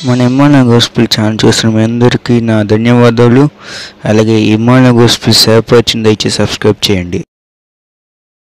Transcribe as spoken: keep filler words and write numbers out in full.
మన Emmanuel gospel channel చూస్తున్న మీ అందరికీ నా ధన్యవాదాలు. అలాగే ఇమ్మానుయేల్ గాస్పెల్ సేవ పరిచయం దయచేసి సబ్స్క్రైబ్ చేయండి.